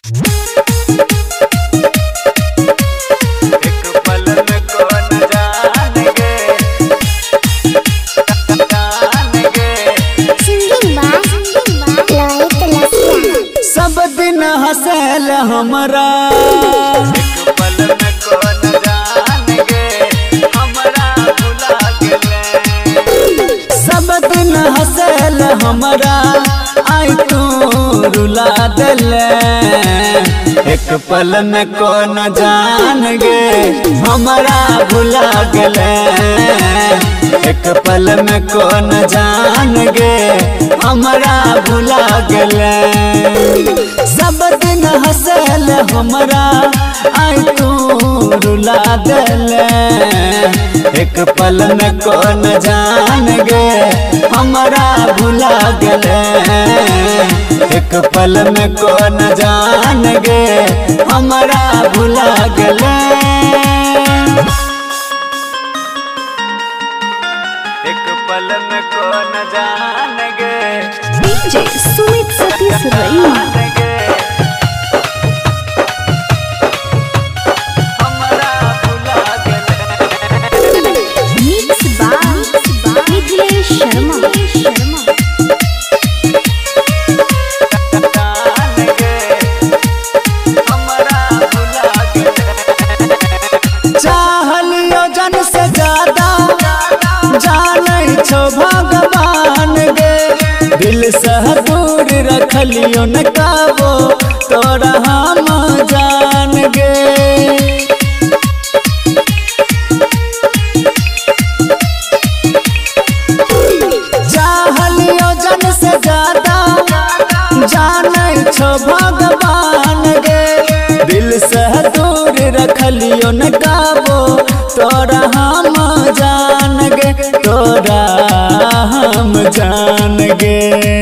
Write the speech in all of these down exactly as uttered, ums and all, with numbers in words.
हसल हमरा एक पल में कौन जान गे हमरा भुला गेले। सब दिन हसल हमरा आई तू रुला देले। एक पल में कौन जान गे हमरा भुला गेले। एक पल में कौन जान गे हमरा भुला गेले। सब दिन हसल हमरा आई तू रुला देले। एक पल में कौन जान गे हमरा भुला गेले। एक पल में कौन जान गे हमरा भुला गेले। एक पल में कौन जान गे डीजे सुमित सतीश रईमा। भगवान गे दिल से दूर रखलियो न काबो तोरा हम जान गे। चाहलियो जन से ज्यादा जानै छो भगवान गे। दिल से दूर रखलियो न काबो तोरा हम जान गे। तोरा हम जान गे।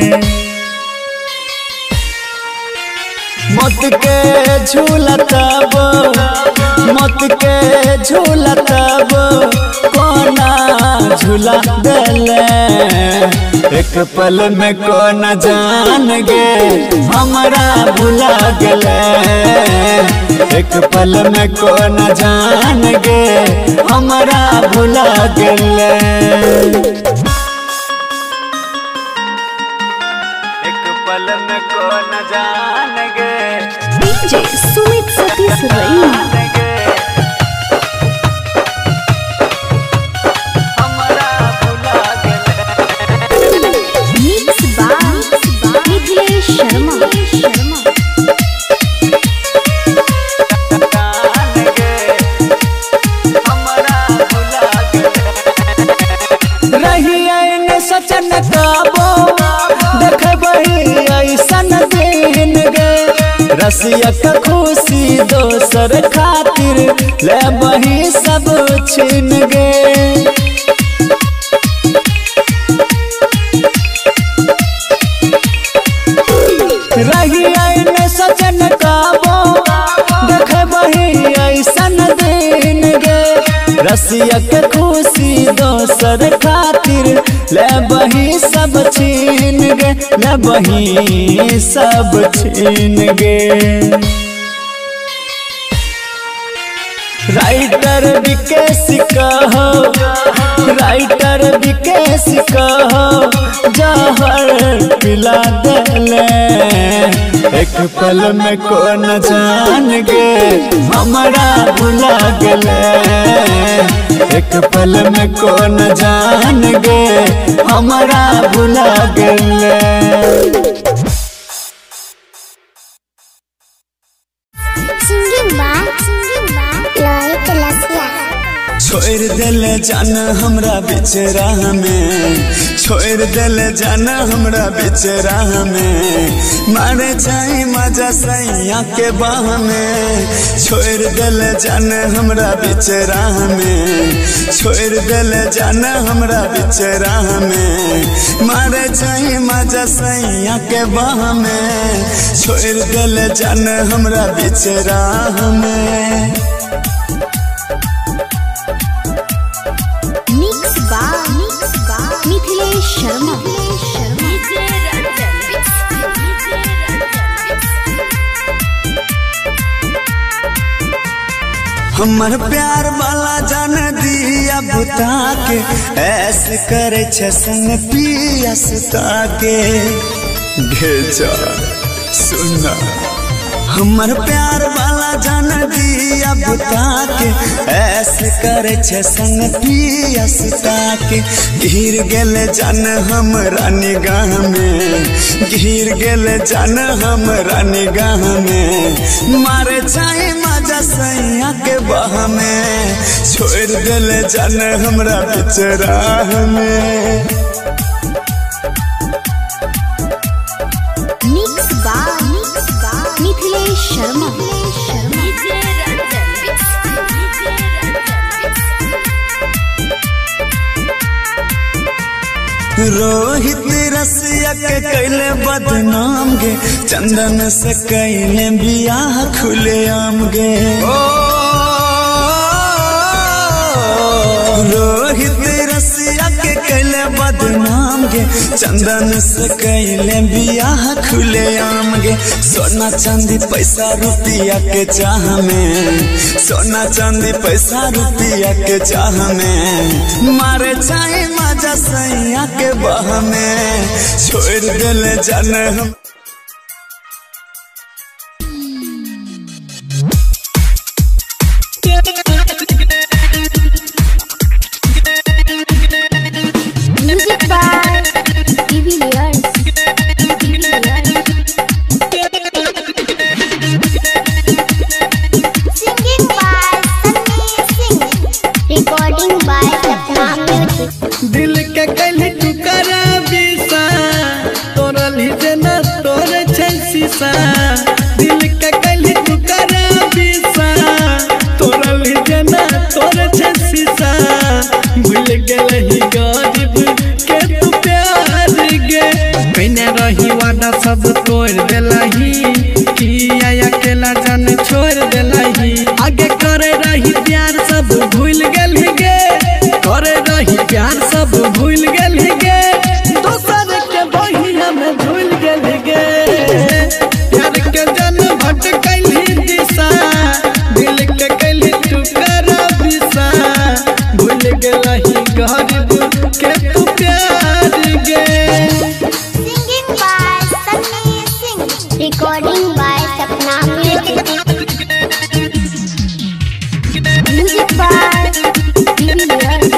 मौत के झूला तब मौत के झूला तब कोना झूला देले। एक पल में कौन जान गे हमरा भुला गेले। एक पल में कौन जान गे हमरा भुला गेले। एक पल में कौन जान गे डीजे सुमित सतीश रईमा। सचन काबो देखबही ऐसन दिन गे। रसिया का खुशी दोसर खातिर लेबही सब छीन गे। रही आईने सचन काबो देखबही ऐसन दिन गे। रसिया के खुशी दोसर खातिर लेबही सब छीन गे। लेबही सब छीन गे। राइटर विकेश कहो राइटर विकेश कहो जहर पिला देले। एक पल में कौन जान गे हमरा भुला गेले। एक पल में कौन जान गे हमरा भुला गेले। छोड़ दिल जान हमरा बीच राह में। छोड़ दिल जान हमरा बीच राह में। मारे जाए मजा सैया के बाह में। छोड़ दिल जान हमरा बीच राह में। छोड़ दिल जान हमरा बीच राह में। मारे जाए मजा सैया के बाह में। छोड़ दिल जान हमरा बीच राह में। शर्मा। हमर प्यार वाला जान दिया बुता के ऐसे करे छे संग पिया सुता के भेजा सुना हमर प्यार वाला जान दिया बुता के ऐसे करे छे संग पिया सुता के घिर गेले जान हमरा निगाह में घिर गेले जान हमरा निगाह में मारे चाहे मजा सैया के बह में छोड़ देले जान हमरा बीच राह में। Mix by mix by Mithilesh Sharma Rohit Rasiya के कैले बदनाम गे चंदन से कैले बियाह खुले आम गे रोहित रसिया के कैले बदनाम गे चंदन से कैले बियाह खुले आम गे सोना चांदी पैसा रुपया के चाह में सोना चांदी पैसा रुपया के चाह में मारे चाहे मजा सैया के बह में छोड़ देले जान हम। Music by TV layers singing by Sunny Singh recording by Sapna music. दिल के कल टुकड़ा बिसा तोरल ही जना तोर छै शीशा दिल के कल टुकड़ा बिसा तोरल ही जना तोर छै शीशा भूल गेल ही गरीब के तू प्यार गे कइने रही वादा सब तोड़ देलही किया अकेला जान छोड़ देलही आगे करे रही प्यार सब भूल गेल गे करे रही प्यार सब भूल गेल गे दोसर के बहिया में भूल गेल गे प्यार के जन भटकल ही दिशा दिल के कैली टुकड़ा बिसा भूल गेल ही गरीब के तू प्यार गे। Singing by Sunny Singh recording by Sapna music. Music by TV layers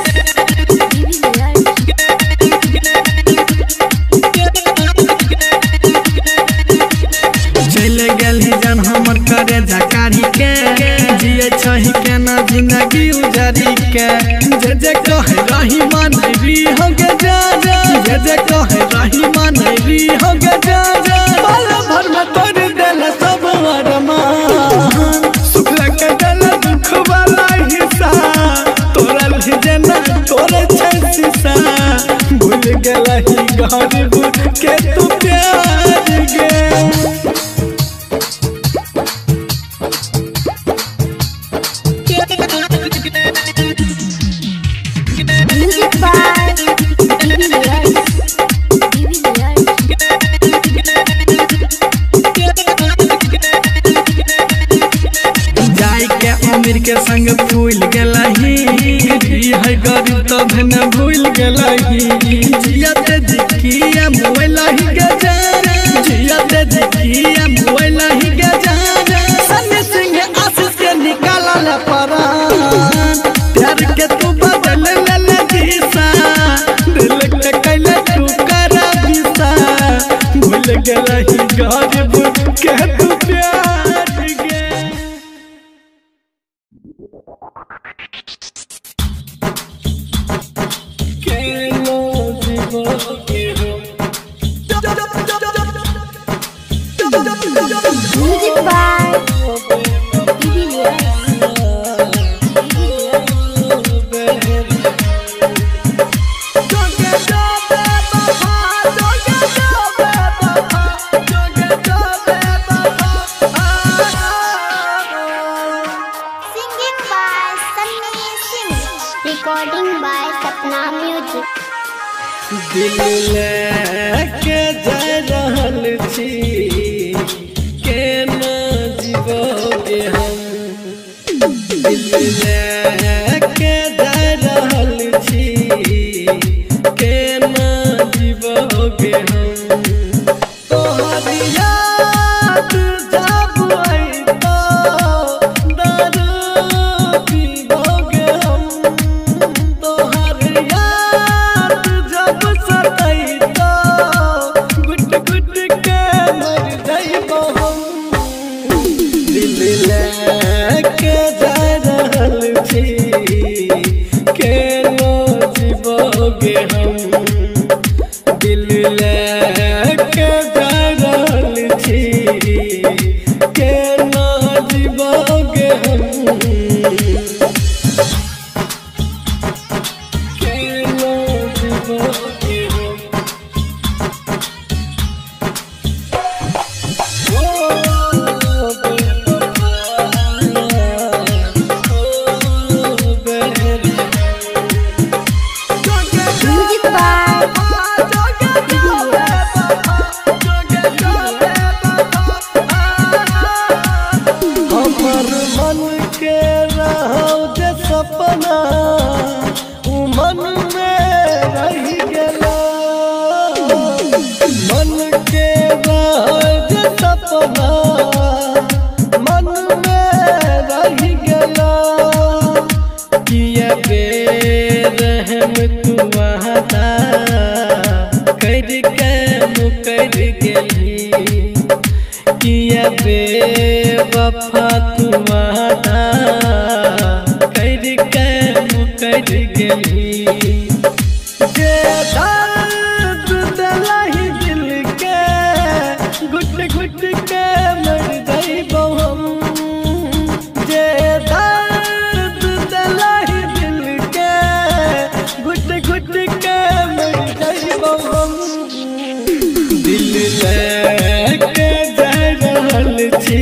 चले गेल ही जान हमर करे जकारी के जिए छही के ना जिंदगी उजारी के जे जे कहे रही मानरी हो गे जा जा जे जे कहे रही मानरी हो गे जा जा पल भर में तोड़ देल सब अरमान सुख लगे देल दुख वाला हिस्सा तोरल ही जना तोरे छै शीशा भूल गेल ही गरीब के तू प्यार गे। Music by TV layers TV जाय के अमीर के संग भूल गेलही है गरीब तब न भूल गेलही जियत जिकिया मोबाइल ही के जाना जियत जिकिया मोबाइल ही के जाना सन्नी सिंह आशीष के निकालल परान प्यार के तू बदल ले दिशा दिल के कैले टुकड़ा बिसा भूल गेलही गरीब के तू प्यार गे। Music by TV layers singing by Sunny Singh recording by Sapna music. दिल लेके जा रहल छी केना जीवोगे हम दिल जीवोगे हम केना जीवोगे हम ओ बेवफा ओ बेरी म्यूजिक बाय हमर मन के रहो जे सपना उ मन में रह गेला मन के रहो जे सपना मन में रह गेला किया बेरहम तू वादा कर के मुकर गेली किया बेवफा तू वादा कर के मुकर गेली जे दर्द दिलाई दिल के घुट घुट के मर जाइबो हम जे दर्द दिलाई दिल के घुट घुट के मर जाइबो हम दिल लेके जा रहल छी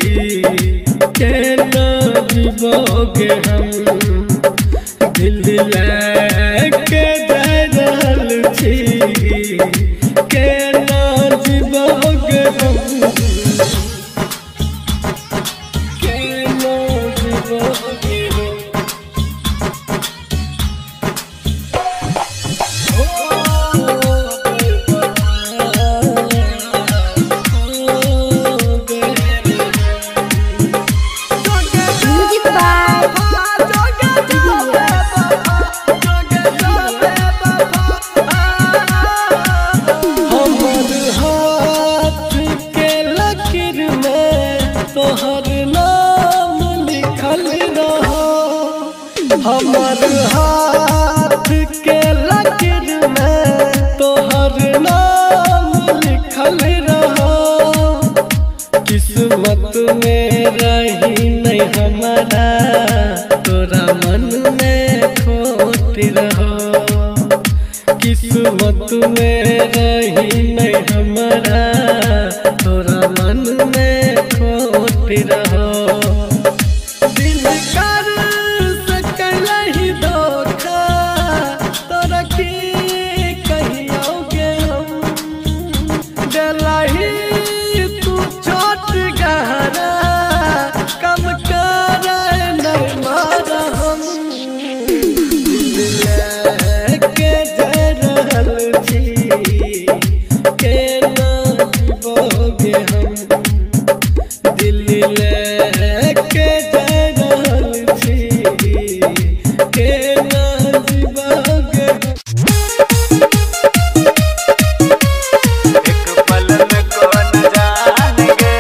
केना जीवोगे हम दिल लेके जा रहल छी केना जीवोगे हम केना जीवोगे हम म्यूजिक बाय हमर हाथ के लकीर में तोहर नाम लिखल रहो हमर हाथ के लकीर में तोहर नाम लिखल रहो किस्मत में रही नहीं हमारा तोरा मन में खोट रहो किस्मत में रही नहीं हमारा तोरा मन में खोट रहो दिल कर सकलही धोखा तोरा की कहियोगे हम डलही तू छोट गहरा कम कर नहीं मारा हम दिल लेके जा रहल छी केना जीवोगे हम दिल लेके जा रहल छी केना जीवोगे एक पल में कौन जानेंगे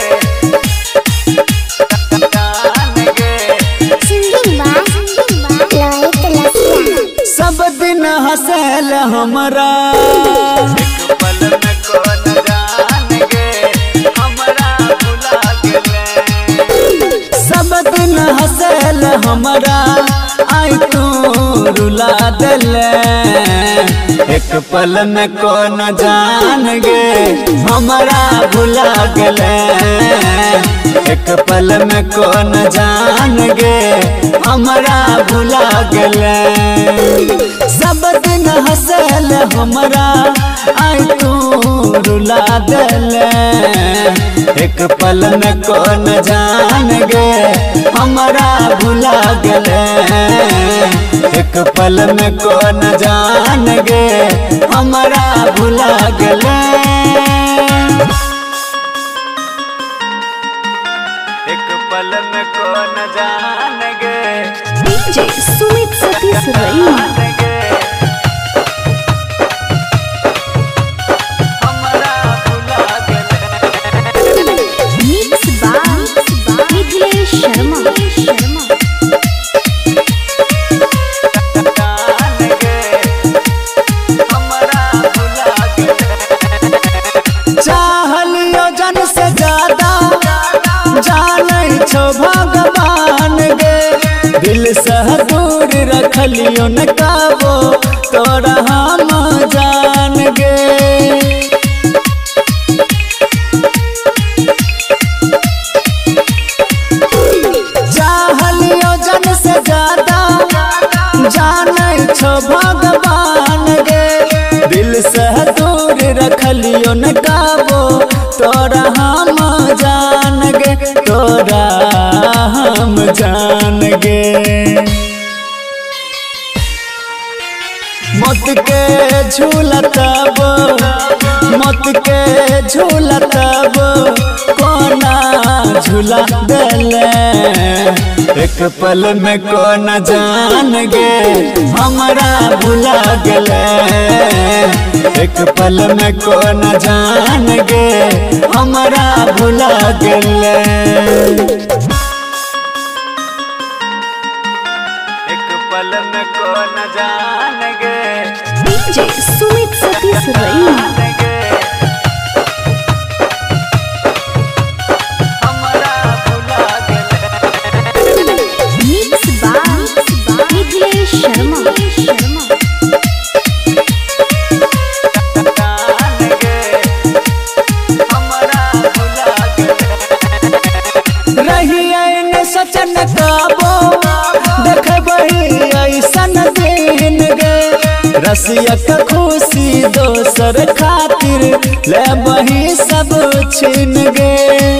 जानेंगे सिंगिंग बाय लाइट लसिया सब दिन हंसल हमरा एक पल में कौन जानेंगे हमरा भुला गेले सब दिन हंसल हमरा आई तू रुला देले एक पल में कौन जान गे हमरा भुला गेले एक पल में कौन जान गे हमरा भुला गेले सब दिन हंसल हमरा आई तू रुला देले एक पल में कौन जान गे हमरा भुला गेले एक पल में कौन जान गे हमरा भुला गेले एक पल में कौन जान गे डीजे सुमित सतीश रई हमरा भुला गेले मिक्स बाय मिथिलेश शर्मा चाहलियो जन से ज्यादा जाने छो से दूर रखलियो न काबो तोरा हम जान गे। चाहलियो जन से ज्यादा जानै छो भगवान गे। दिल से दूर रखलियो न काबो तोरा हम जान गे, तोरा हम जान गे। मौत के झूला तब मौत के झूला तब कोना झूला देले। एक पल में कोना जान गे हमरा भुला गेले। एक पल में कोना जान गे हमरा भुला गेले। एक पल में कोना जान गे DJ Sumit Satish Raina. Mix by Mithilesh Sharma. सचन काबो देखबही ऐसन दिन गे। रसिया के खुशी दोसर खातिर लेबही सब छीन गे।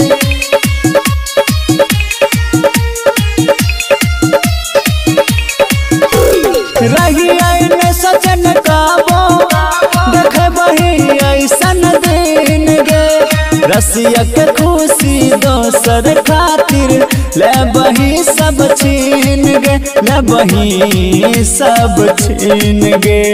रही सचन काबो देखबही ऐसन दिन गे। रसिया के खुशी दोसर खातिर लेबही सब छीन गे, लेबही सब छीन गे।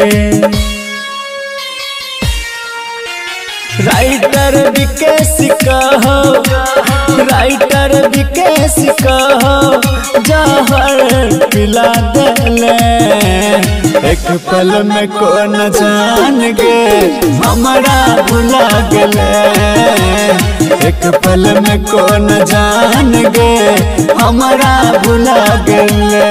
राइटर विकेश कहो राइटर विकेश कहो जहर पिला देले। एक पल में कोन जान गे हमरा भुला गेले। एक पल में कोन जान गे हमरा भुला गेले।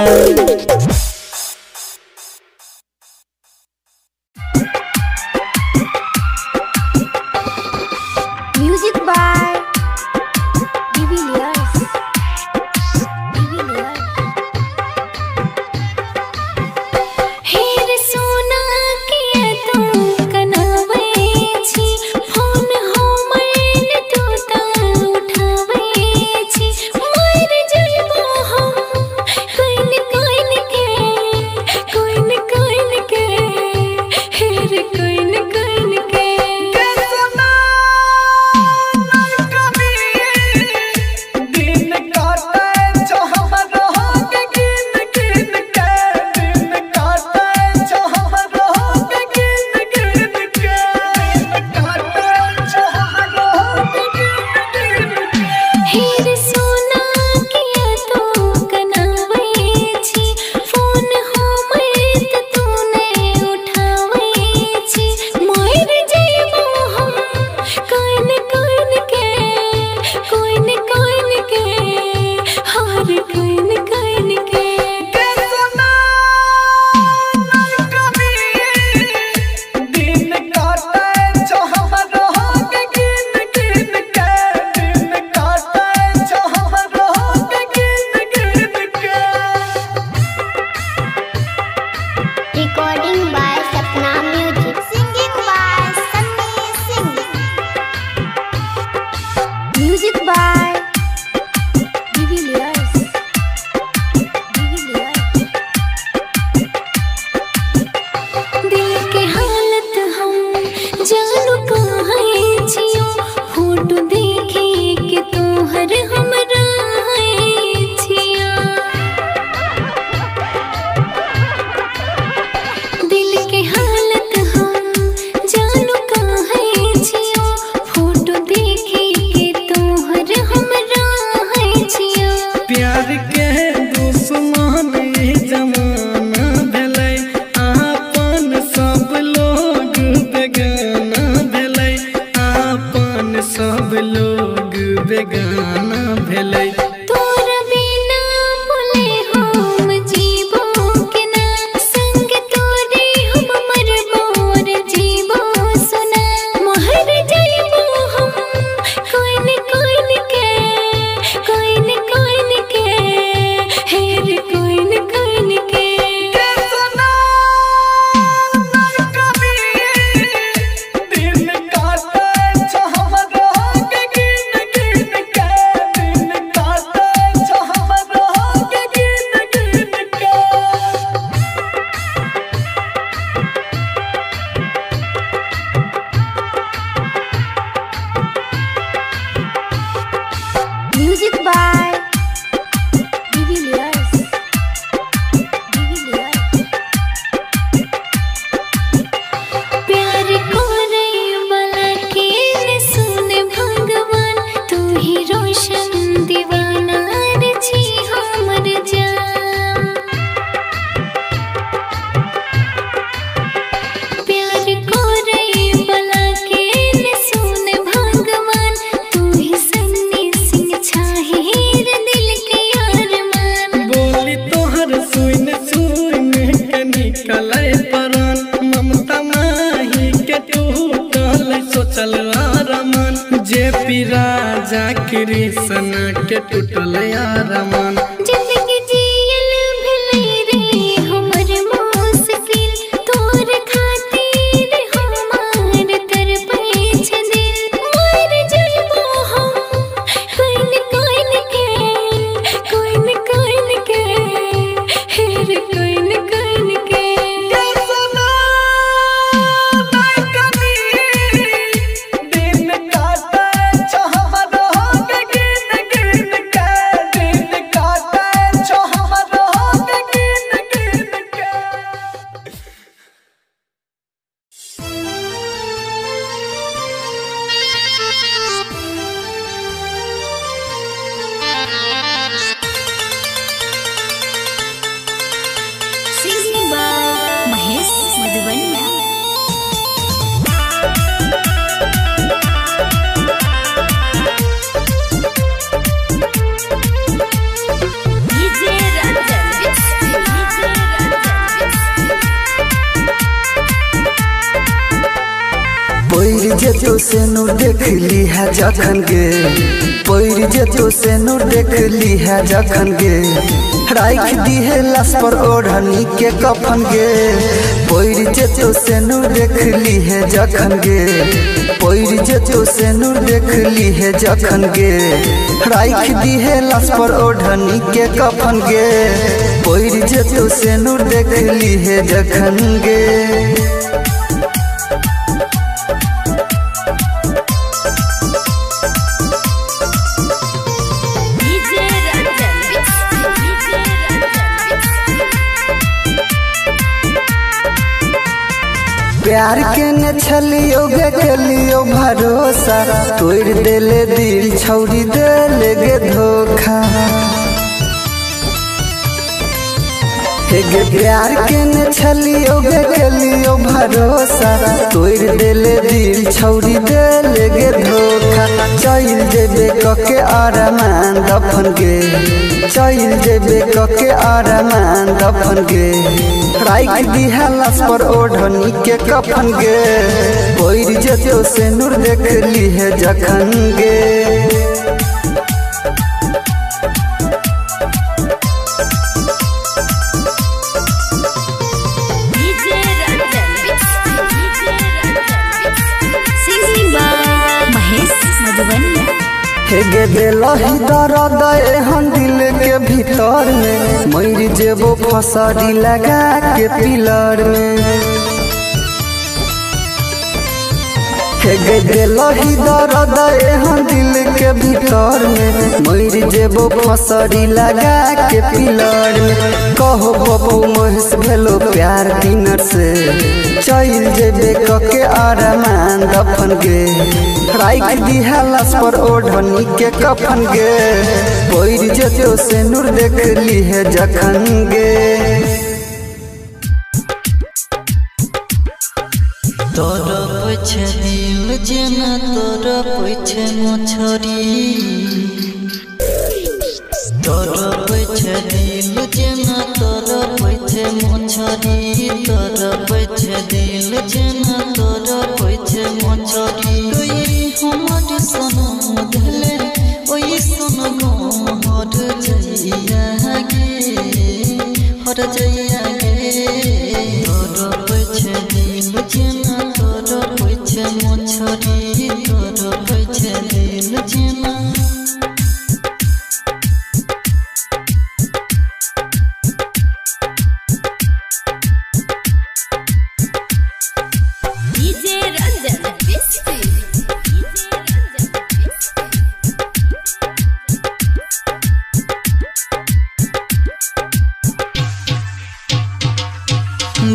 Music by de Villiers. डिविलियर्स। हेर सोना किया तुम कनावे छी फोन हो मैन तो ता उठावे छी। मर जइबो हम कइन कइन के म्यूजिक बाय डिविलियर्स डिविलियर्स। प्यार को रे वाला के ने सुने भगवान, तू ही रोशन दीवाना रे छी हमर जान। प्यार को रे वाला के ने सुने भगवान, तू ही सन्नी सिंह छाहिर दिल के अरमान। बोली तोहर सुन सुन के निकले परान, ममता माही के टूटल सोचल आरमान। जे पी राजा कृष्ण के टूटल आरमान। जिंदगी जियल भले रे हमर मुश्किल, तोर खातिर हमार तरपै छ दिल। मर जइबो हम कोइन कोइन के, कोइन कोइन के, हेर कोइन कोइन के। Singing by Mahesh Madhuvanya। DJ Ranjan DJ पैर जेतो से नु देख ली है जखन गे, पैर जेतो से नु देख ली है जखन गे। राख दी है लाश पर ओढ़नी के कफन गे, पैर जेतो से नु देख ली है जखन गे। पैर जेतो से नु देख ली है जखन गे। राख दी है लाश पर ओढ़नी के कफन गे, पैर जेतो से नु देख ली है जखन गे। डीजे रंजन डीजे प्यार के न छलियो गे केलियो भरोसा, तोड़ देले दिल छौरी देले गे धोखा। हे गे प्यार के न छलियो गे केलियो भरोसा, तोड़ देले दिल छौरी देले गे धोखा। चल जेबे कके आरमान दफन गे, चल जेबे कके आरमान दफन गे। राख दी है लाश पर ओढ़नी के कफन गे, पैर जेतो से नूर देख ली है जखन गे। DJ Ranjan DJ singing by Mahesh Madhubaniya. हे गे देलही दर्द एहन दिल के भीतर में, मर जेबो फसरी लगा के पिलर में। हे गे देलही दर्द एहन दिल के भीतर में, मर जेबो फसरी लगा के पिलर में। कहो बबू महेश भेलो प्यार दिनर से, चल जेबे कके आरमान दफन गे। राख दी है लाश पर ओढ़नी के कफन गे, पैर जेतो से नूर देख ली है जखन गे। तोर पछे दिल जेना तोर पछे मछरी, तोर पछे दिल जेना तोर पछे मछरी। तोर पछे दिल जेना तोर पछे मछरी। हमार सनम धले ओई सन गम हर जइया गे, हर जइया गे। तोर पछे दिल जेना तोर पछे मछरी। तोर पछे दिल जेना डीजे रंजन डीजे रंजन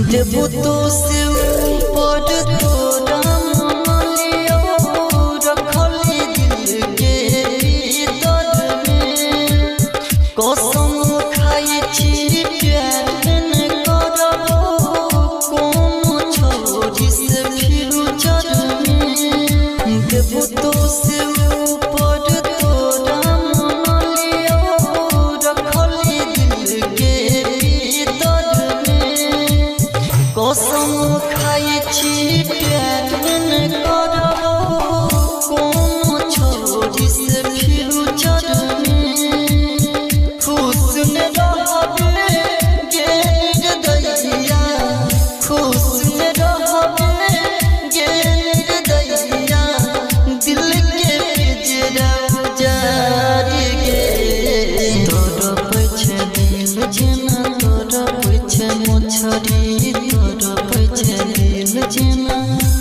देबो तो से ऊपर तोरा मनलियो रखली दिल के भीतर में कसम खाई छी प्यार न करबो कोनो छोरी से फ्यूचर में देबो तो से ऊपर तोरा मनलियो रखली दिल के भीतर में कसम खाई छी प्यार न करबो कोनो छोरी से फ्यूचर में खुश न रहबे गे निर्दयिया खुश न रहबे गे निर्दयिया दिल के पिंजरा उजाड़ गे तोर पछे दिल जना तोर पछे मोछरी तोर पछे दिल जना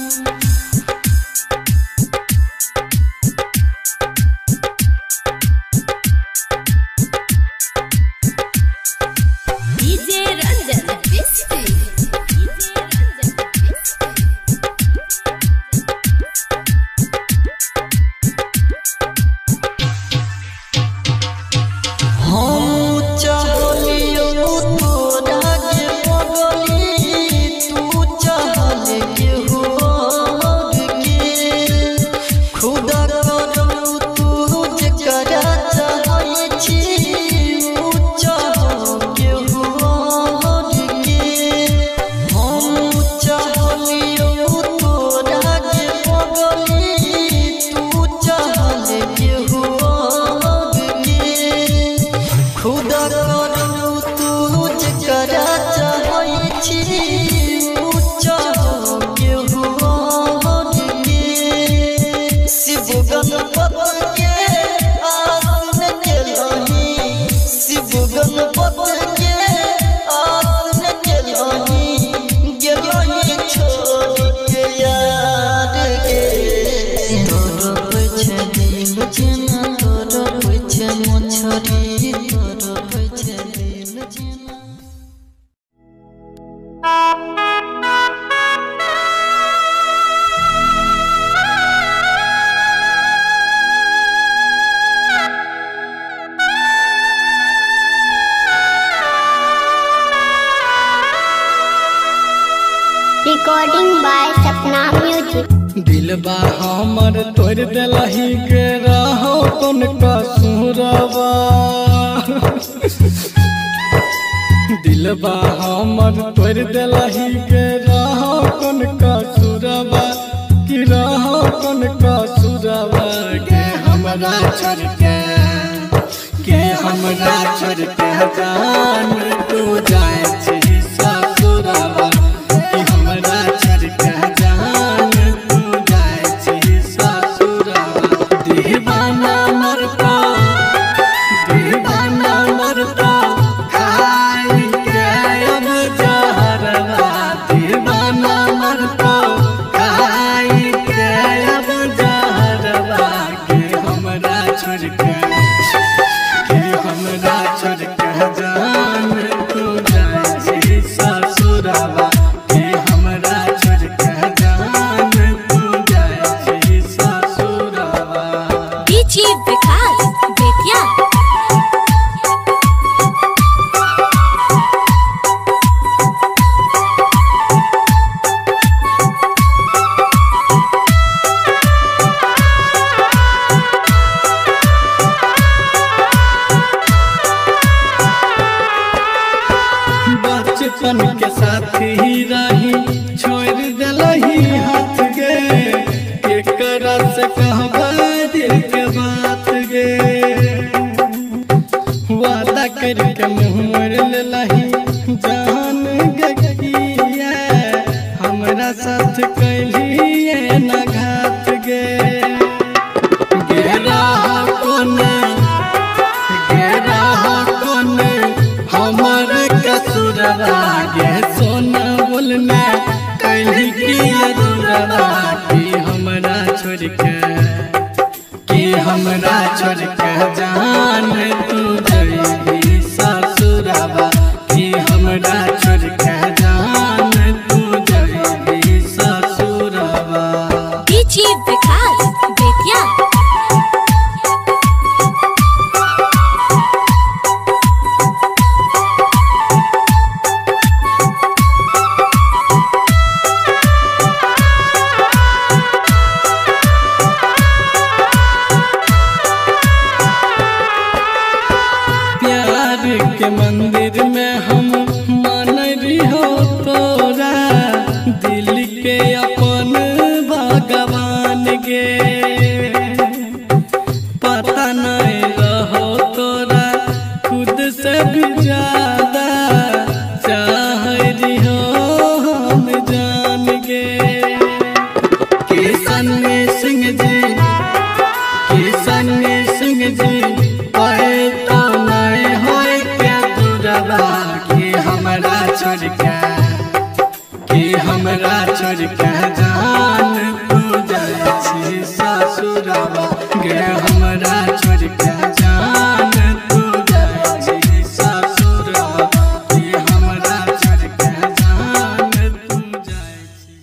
डीजे रंजन बिस्ती डीजे रंजन हम चाहलियो तोरा के पगली तू चाहल के हो के खुदा करू तू जकरा चाहै छी ऊ चाह के हो के हम चाहलियो तोरा के पगली तू चाहल के हो के खुदा करू तू जकरा चाहै छी ऊ चाह के हो के शिव गणपति के आसन केलही शिव गणपति के आसन केलही गेलही छोड़ के यार के तोर पछे दिल जना तोर पछे मोछरी तोर पछे दिल जना Recording by Sapna Music. दिलबा हमर तोड़ देलही के रहो कोन कसूरबा दिलबा हमर तोड़ देलही के रहो कोन कसूरबा कि रहो कोन कसूरबा के हमरा छोड़ के के हमरा छोड़ के जान तू जाए छी ससुरबा कि हमरा छोड़ के जान तू जाए छी ससुरबा दीवाना मरता दीवाना मरता खाई के अब जहरवा दीवाना मरता खाई के अब जहरवा के हमरा छोड़ के के हमरा छोड़ के जान तू जाए छी ससुरबा के हमरा छोड़ के जान तू जाए छी ससुरबा डीजे विकास बेतिया बचपन के साथी रही छोड़ देलही हाथ गे केकरा से कहबा दिल के बात गे वादा करके मुँह मोड़ लेलही जान गगिया हमरा साथ कैलिए न घात गे गेरा कोने गेरा कोने हमर कसूरबा गे सोना बोलने कैली की अधूरबा कि हमरा छोड़ के कि हमरा छोड़ के जान तू जइबी ससुरबा कि हमरा छोड़ के जान के मंदिर में हम मान रही हो तोरा दिल के अपन भगवान गे पता नहीं रहो तोरा खुद से भी ज्यादा चाह रही हो हम जान गे किशन सिंह जी किशन सिंह जी तो नहीं हो क्या दूरबा कि हमरा छोड़ के कि हमरा छोड़ के जान तू जाए छी ससुरबा गे हमरा छोड़ के जान तू जाए छी ससुरबा कि हमरा छोड़ के जान तू जाए छी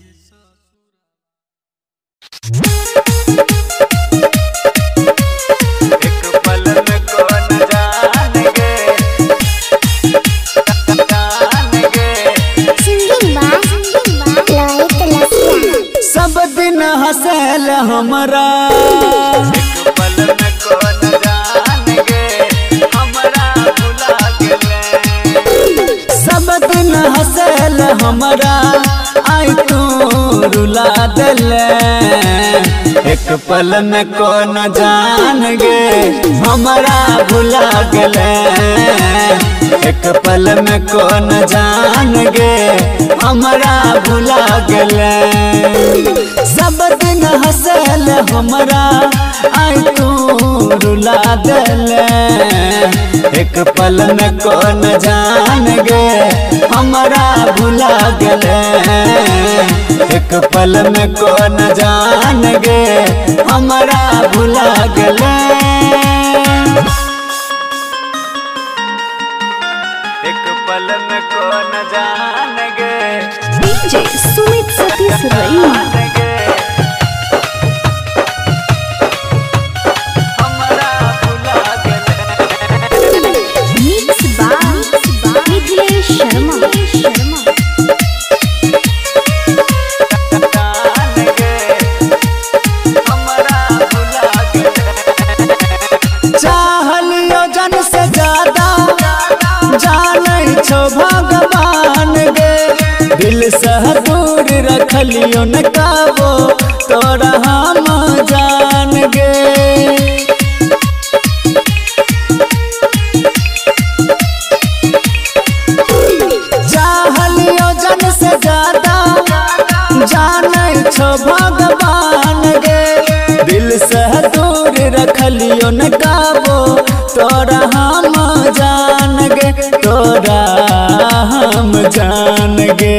सब दिन हंसल हमरा एक पल में कौन जान गे हमरा भुला गेले सब दिन हंसल हमरा आई तू रुला देले एक पल में कौन जान गे हमरा भुला गेले एक पल में कौन जान गे हमरा भुला गेले सब दिन हंसल हमरा आई तू रुला देले एक पल में कौन जान गे हमरा भुला गेले एक पल में कौन जान गे हमरा भुला गेले एक पल में कौन जान गे DJ Sumit Satish Raima mix by Mithilesh Sharma चाहलियो जन से ज्यादा जाने छो भगवान गे दिल से दूर रखलियो न काबो तोरा हम जान गे चाहलियो जन से ज्यादा जाने छो भगवान गे दिल से दूर रखलियो न काबो तोरा हम जान गे तोरा हम जान गे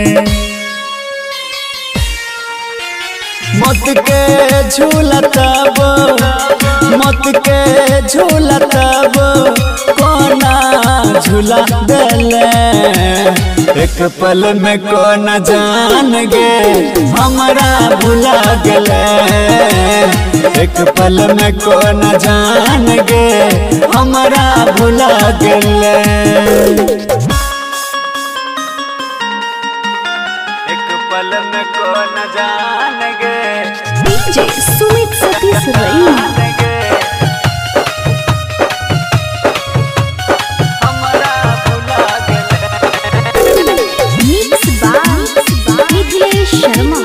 मत के झूला तब मत के झूला तब कोना झूला देले एक पल में कौन जान गे हमरा भुला गेले एक पल में कौन जान गे हमरा भुला गेले एक पल में कौन जान गे DJ Sumit Satish Raima mix by Mithilesh Sharma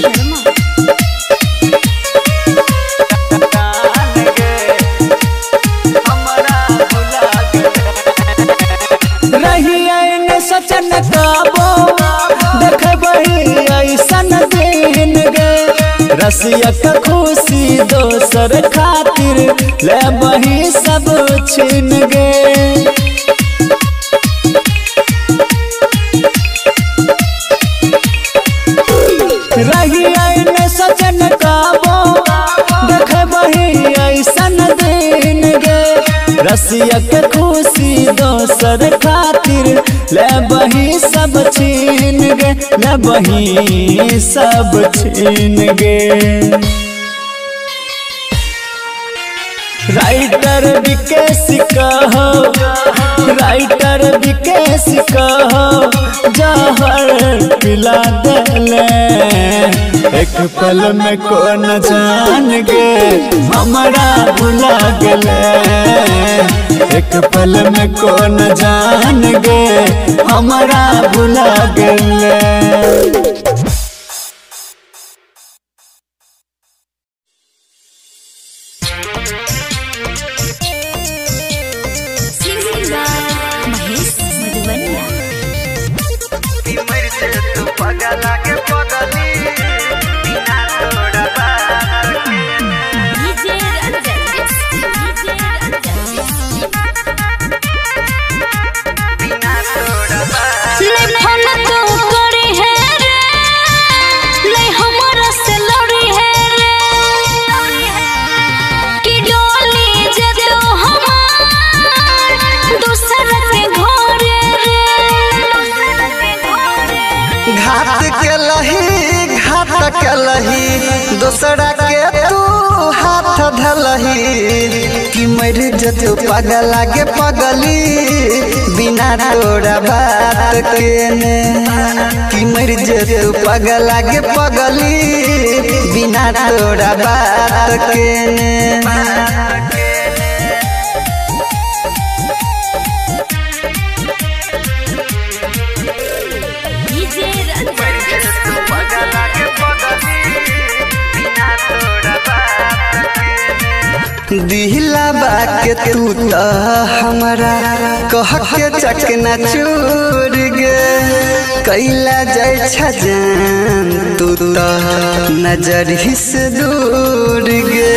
सचन काबो देखबही ऐसन दिन गे रसिया के खुशी दोसर खातिर लेबही सब छीन गे रही आईने सचन काबो देखबही ऐसन दिन गे रसिया के खुशी दोसर खातिर लेबही सब छीन गे लेबही सब छीन गे राइटर विकेश कहो राइटर विकेश कहो जहर पिला देले एक पल में कौन जान गे हमारा भुला गले, एक पल में कौन जान गे हमारा भुला गले। दूसरा के तू हाथ धलही कि मर जतु पगला के पगली बिना तोरा बात के ने, कि मर जतु पगला के पगली बिना तोरा बात के ने। दिहला बाके तू तो हमारा कह के चकना चूर गे, कैला जाय छजान तू तो नजर हिस दूर गे।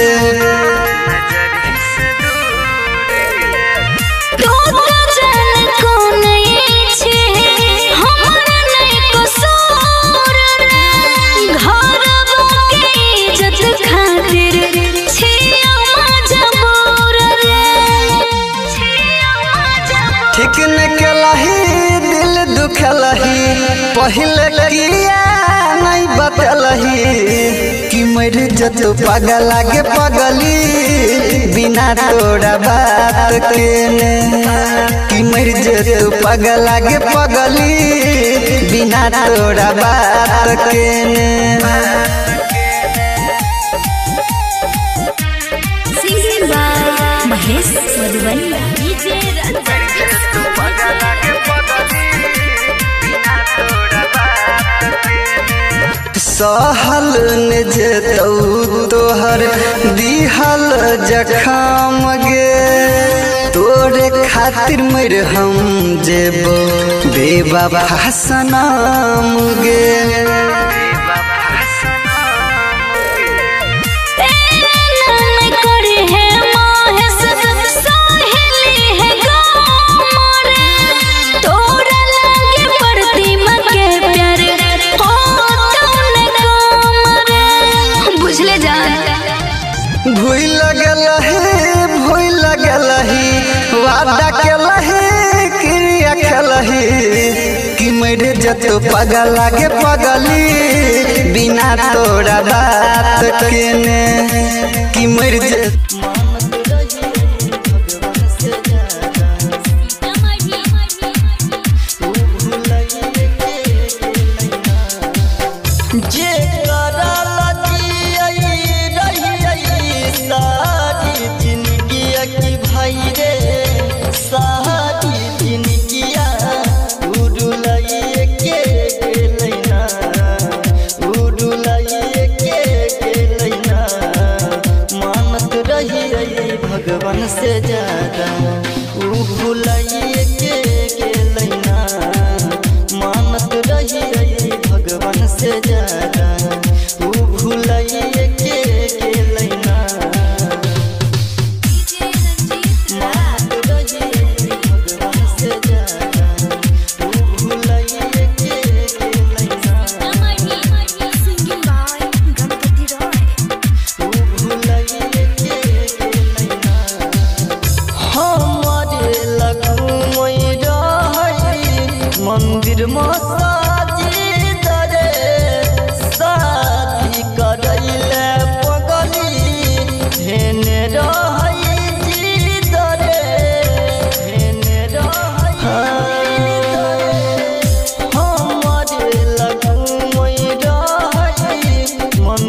ठीक न केलही दिल दुखलही पहले किया नहीं बतलही कि मर जतु पगला के पगली बिना तोरा बात के ने, कि मर जतु पगला के पगली बिना तोरा बात के ने। महेश मधुबनी सहल ने जेतौ तोहर दिहल जखम गे, तोरे खातिर मर हम जेबो बेवफा सनम गे। भूल लगल है भूल लगल है वादा केलही क्रिया खेलही कि मर जतु पगला के पगली बिना तोरा बात के ने, कि मर जतु भगवान से ज्यादा ऊ भुलाइए के गेलैना, मानत रही भगवान से ज्यादा ऊ भुलाइए के गेलैना। मानत रही भगवान से ज्यादा ऊ भुलाइए के गेलैना, ऊ भुलाइए के गेलैना। हमारे लगू मंदिर में साजी दरे शादी करैले पगली हेने रहै जी दरे हेने रहै हमारे लगू मंदिर में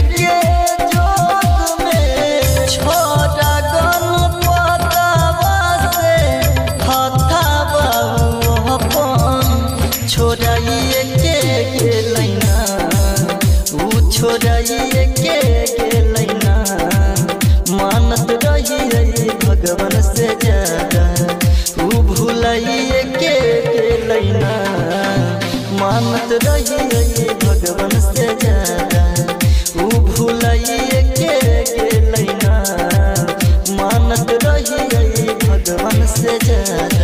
के जोग में छोड़ा गणपतवा से हथवा अपन छोड़ाइए के गेलैना ऊ छोड़ाइए के गेलैना मानत रही भगवान से ज्यादा ऊ भुलाइए के गेलैना मानत रही भगवान से ज्यादा ऊ भुलाइए के गेलैना मानत रही भगवान से ज्यादा।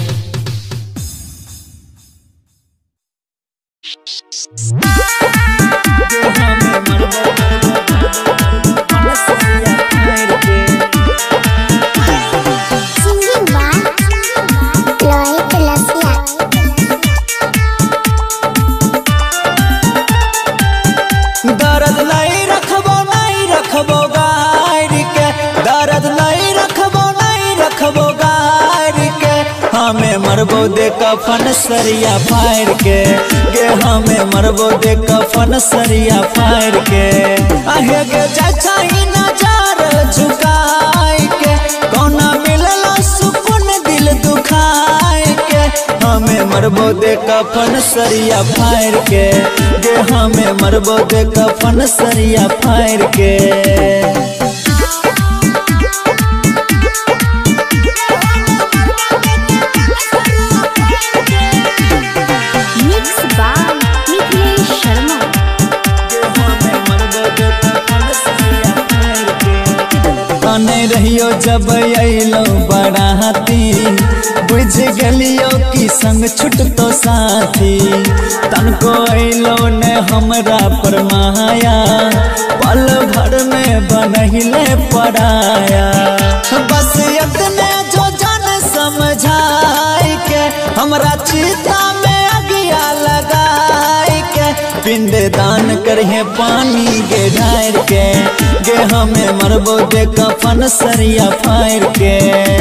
दर्द नहीं रखबो नहीं रखबो गायर के दर्द नहीं रखबो नहीं रखबो गायर के हमें मरबो दे कफन सरिया फायर के गे हमें मरबो दे कफन सरिया फायर के आहे गे चाचा ही नजर झुकाए के कोना मिलला सुकून दिल दुखाए के हमें मरबो दे कफन सरिया फायर के गे हमें मरबो दे कफन सरिया फायर के। नहीं रहियो जब अलो बराती बुझ गलियो कि संग छुटतो साथी तनको अलो ने हमरा पर माया पल भर में बनहिले पराया बस इतने जो जन समझाई के हमरा चिता में अगिया लगाई के पिंडे दान करिए पानी गे ढार के गे हमें मरबो दे कफन सरिया फायर के।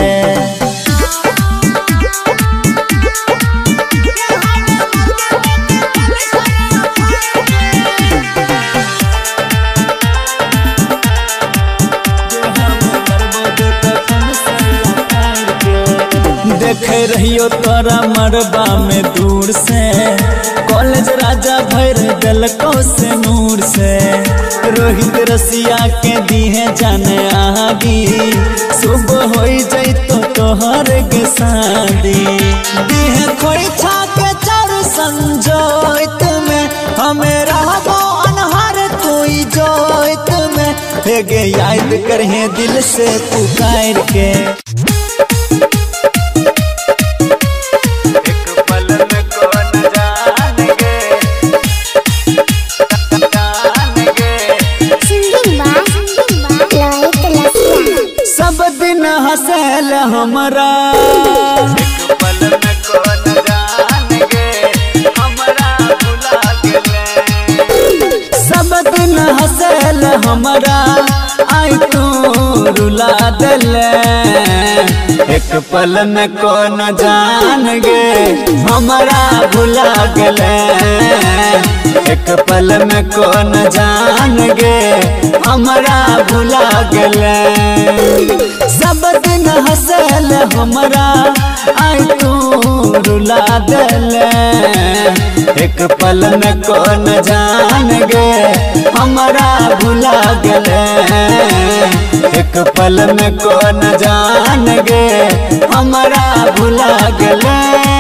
देखे रहियो तोरा मरबा में दूर से कॉलेज राजा भर दिलको से नूर से रोहित रसिया के दीहे जाने आगी सुबह हो जैतो तोहर के शादी दीहे खोई छा के चार संजोइत में हमें रहबो अनहर तू जोइत में हेगे याद करहे दिल से पुकार के सब दिन हंसल हमरा एक पल में कौन जान गे हमरा भुला गेले सब दिन हंसल हमरा आई तू रुला देले एक पल में कौन जान गे हमरा भुला गेले एक पल में कौन जान गे हमरा भुला गेले सब दिन हंसल हमरा आई तू रुला देले एक पल में कौन जान गे हमरा भुला गेले एक पल में कौन जान गे हमरा भुला गेले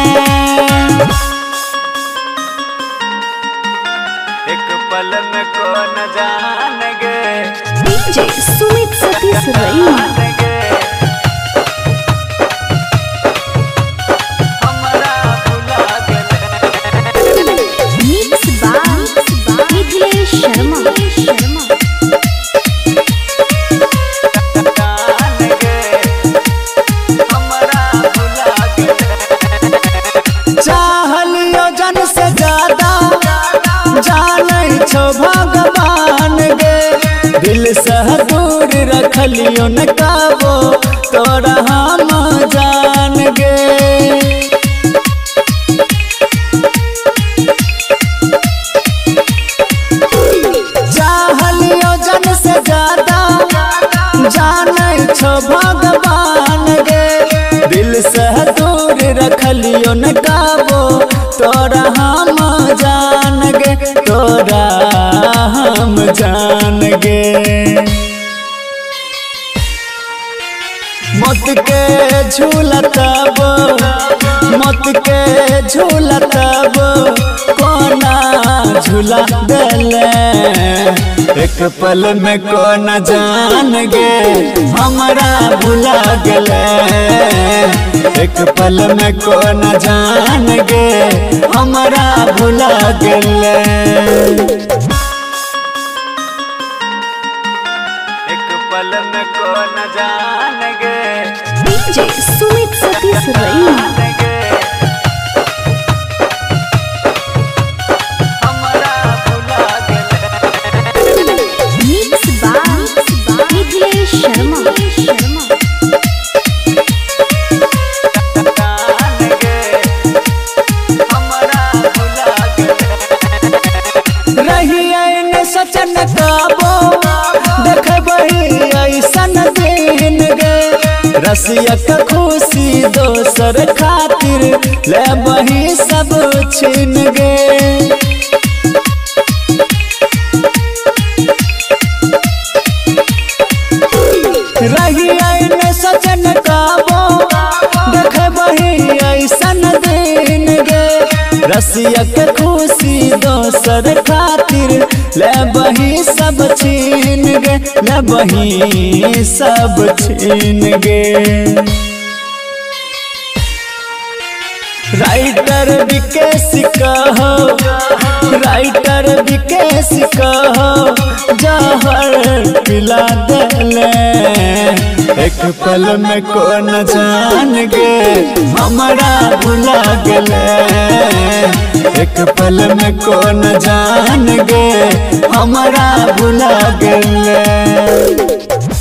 एक पल में कौन जान गे डीजे सुमित सतीश रईमा चाहलियो जन से ज्यादा जाने छो भगवान गे दिल से दूर रखलियो न काबो तोरा हम जान गे चाहलियो कलियो न काबो तोरा हम जान गे तोरा हम जान गे मत के झूला तब मत के झूला तब कोना झूला देले एक पल में कोना जान गे हमरा भुला गेले एक पल में कोना जान गे हमरा भुला गेले एक पल में कोना जान गे DJ Sumit Satish Raima mix by Mithilesh Sharma सचन काबो देखबही ऐसन दिन गे रसिया का खुशी दोसर खातिर लेबही सब छीन गे रही सचन काबो देखबही ऐसन दिन गे रसिया के खुशी दोसर खातिर लेबही सब छीन गे लेबही सब छीन गे राइटर विकेश कहो राइटर विकेश कहो जहर पिला देले एक पल में कौन जान गे हमरा भुला गेले एक पल में कौन जान गे हमरा भुला गेले।